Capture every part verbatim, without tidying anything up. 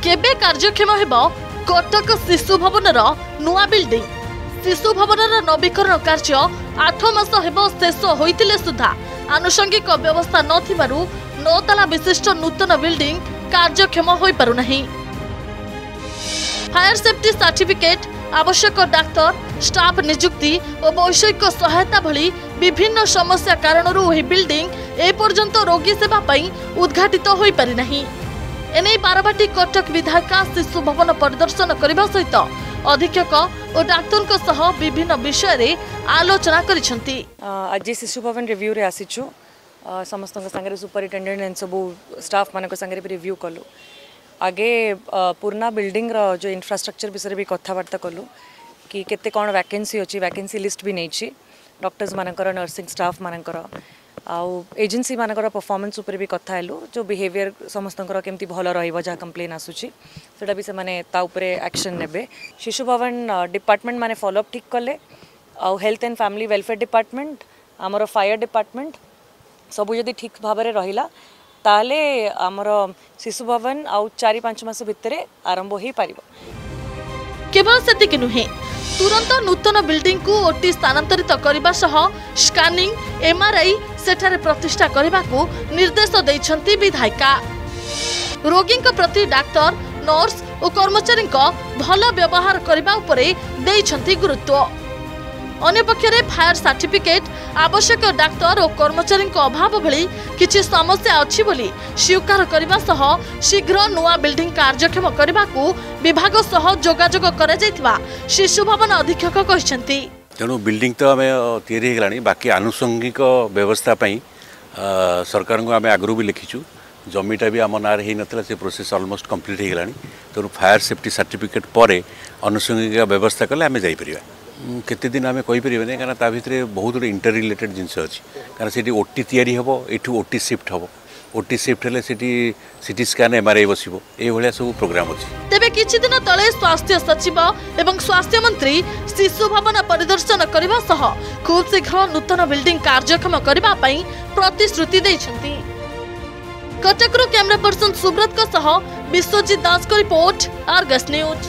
केबे कार्यक्षम हेबो कटक शिशु भवनर नुआ बिल्डिंग। शिशु भवनर नवीकरण कार्य आठ मास हेबो शेष होइतिले सुधा आनुषंगिक व्यवस्था नथिबारु नौ ताला विशिष्ट नूतन बिल्डिंग कार्यक्षम होई पारु नाही। फायर सेफ्टी सर्टिफिकेट, आवश्यक डाक्तर, स्टाफ नियुक्ति और वैषयिक सहायता भली विभिन्न समस्या कारणरू एही बिल्डिंग ए पर्यंत रोगी सेवा पई उद्घाटित होई पारि नाही। एने बारबाटी कटक विधायिका शिशु भवन परिदर्शन करने सहित अधीक्षक और डाक्तर सह विभिन्न विषय रे आलोचना करिसेंती। आज शिशु भवन रिव्यू रे आसीछु, समस्त संगे सुपरिटेंडेंट एंड सब स्टाफ मान संगे भी रिव्यू कलु। आगे पुराना बिल्डिंग रो जो इंफ्रास्ट्रक्चर विषय भी कथबार्ता कलु कि केते कौन वैकेंसी अच्छी, वैकेंसी लिस्ट भी नहीं, डॉक्टर्स मानकर, नर्सिंग स्टाफ मानकर आउ एजेंसी मानकर परफॉर्मेंस उपर भी कथा हेलु। जो बिहेवियर समस्तंकर केमती भल रहिबो जहाँ कंप्लेन आसुची सेटा भी से माने ता उपरे एक्शन नेबे। शिशु भवन डिपार्टमेंट माने फॉलो अप ठीक कले, आउ health and family welfare department, आमर फायर डिपार्टमेंट सबू जदि ठीक भाव में रहिला ताले आमर शिशु भवन आउ चारि पांच मास भितरे आरंभ हो पारिबो। केवल सेतिक नुहे, तुरंत नूतन बिल्डिंग को ओटी स्थानांतरित करबा सह स्कैनिंग एमआरआई सेठारे प्रतिष्ठा करबा को निर्देश दैछंती विधायिका। रोगी प्रति डाक्तर, नर्स और कर्मचारी भल व्यवहार करबा उपरे दैछंती गुरुत्व। अन्य पक्षरे फायर सर्टिफिकेट, आवश्यक डाक्तर और कर्मचारी अभाव भली किछि समस्या अछि बोली स्वीकार करबा सह शीघ्र नुआ बिल्डिंग कार्यक्षम करबा को विभाग सह जोगाजोग करा जायतिबा शिशु भवन अधीक्षक कहिसेंती। तेणु बिल्डिंग तो आम तैयारी होगलानी, बाकी आनुषंगिक व्यवस्था पई सरकार को आम आगु भी लिखीचु। जमीटा भी आम नारे ही नथिला, से प्रोसेस ऑलमोस्ट कंप्लीट होगलानी। तेणु फायर सेफ्टी सर्टिफिकेट पर आनुषंगिक व्यवस्था कले आम जाई परिबा। केते दिन आम कहि परिबे कारण ता भितरे बहुत गुड इंटर रिलेटेड जिनस अछि, कारण सेठी ओटी तैयारी हबो, एठू ओटी शिफ्ट हबो, ओटी शिफ्ट हेले सेठी सिटी स्कैन एमआरआई बसिबो, ए भलिया सब प्रोग्राम अछि। तेबे किछि दिन तले स्वास्थ्य सचिव एवं स्वास्थ्य मंत्री शिशु भवन परिदर्शन करबा सह खूब शीघ्र नूतन बिल्डिंग कार्यक्षम करबा पई प्रतिश्रुति दैछंती। कटकरू कैमरा पर्सन सुब्रत को सह विश्वजीत दास को रिपोर्ट, आर्गस न्यूज।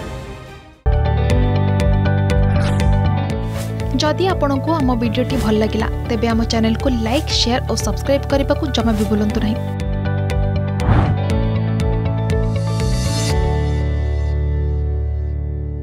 जदि आपंक आम भिडी भल लगा तेब आम चैनल को लाइक, शेयर और सब्सक्राइब करने को जमा भी भूलु नहीं।